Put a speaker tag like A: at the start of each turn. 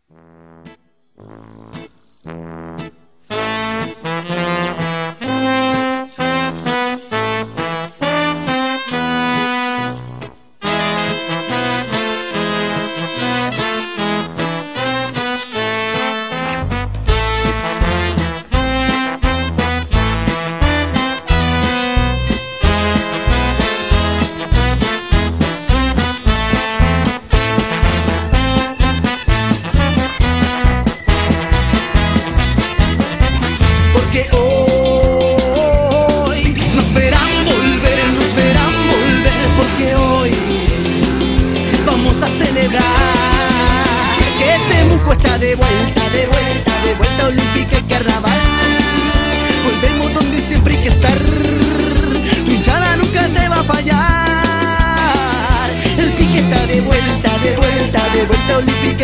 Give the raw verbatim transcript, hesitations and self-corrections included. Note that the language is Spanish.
A: A celebrar que Temuco está de vuelta, de vuelta, de vuelta olímpica y carnaval. Volvemos donde siempre hay que estar, tu hinchada nunca te va a fallar. El Pige está de vuelta, de vuelta, de vuelta olímpica